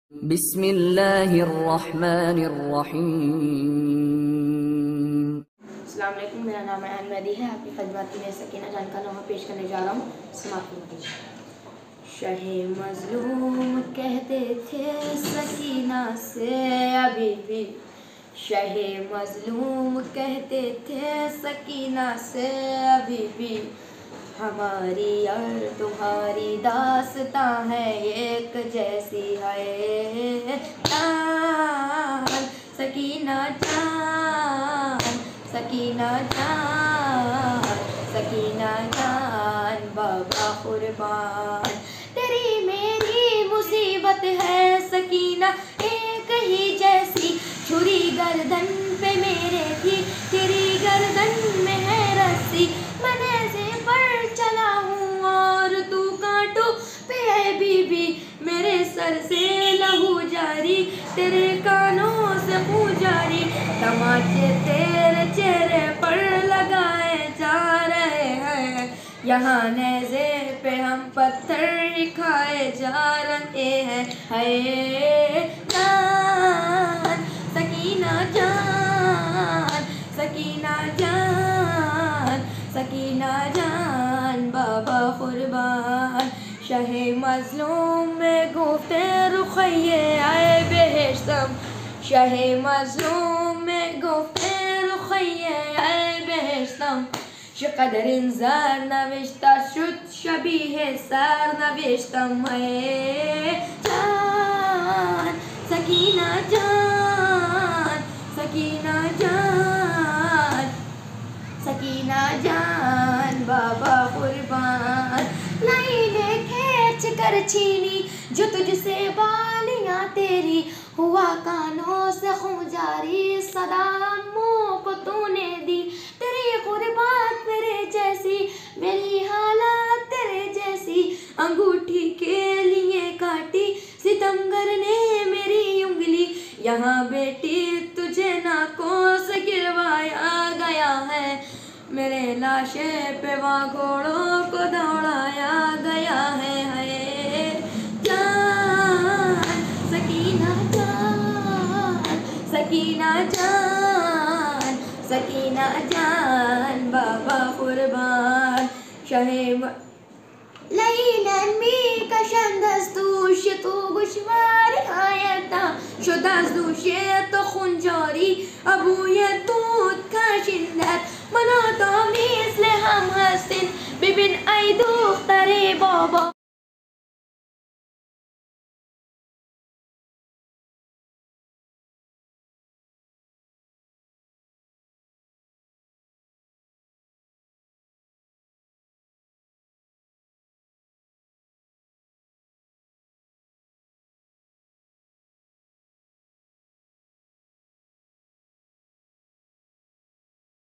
बिस्मिल्लाहिर्रहमानिर्रहीम। अस्सलाम वालेकुम, मेरा नाम है अहमदी है। आपकी खिदमत में सकीना जान का नामा पेश करने जा रहा हूँ। समाप्त। शहे मज़लूम कहते थे सकीना से अभी भी, शहे मज़लूम कहते थे सकीना से अभी भी, हमारी और तुम्हारी दास्तां है एक जैसी है जान, सकीना जान, सकीना जान, सकीना जान बाबा कुर्बान। तेरी मेरी मुसीबत है सकीना एक ही जैसी, छुरी गर्दन पे मेरे थी, तेरी गर्दन में है रस्सी। मैंने से पर चला हूँ और तू कांटों पे है बीबी, मेरे सर से लहू जारी, तेरे कानों से खून जारी। तमाचे तेरे चेहरे पर लगाए जा रहे हैं, यहाँ नेज़े पे हम पत्थर खाए जा रहे हैं। हाय जान, सकीना जान, सकीना जान, सकीना जान बाबा कुर्बान। शहे मज़लूम में गुफ्ते रुखैये आए बेहिश्तम, शहे मज़लूम में गुफ्ते रुखैये आए बेहिश्तम। शक़दर इंज़ार नविश्ता शुद शबीहे सार नविश्तम है जान, सकीना जान, सकीना जान, सकीना जान बाबा कुर्बान। लाइने खींच कर छीनी जो तुझसे बालियां तेरी, हुआ कानों से खून जारी, सदा मुँह को तूने दी। तेरी कुर्बात मेरे जैसी, मेरी हालात तेरे जैसी, अंगूठी के लिए काटी सितमगर ने मेरी उंगली। यहाँ बेटी तुझे नाकों से गिरवाया गया है, मेरे लाशे पे वहाँ घोड़ों को दौड़ाया गया है। जान, सकीना जान, सकीना जान, सकीना जान बाबा कुर्बान। शहे Lejlen mika kändes duschet och gushvar hayata شداز دوشت خنجاری ابوی دود کشیندت مناتا مثل هم هستین ببین ای دختر بابا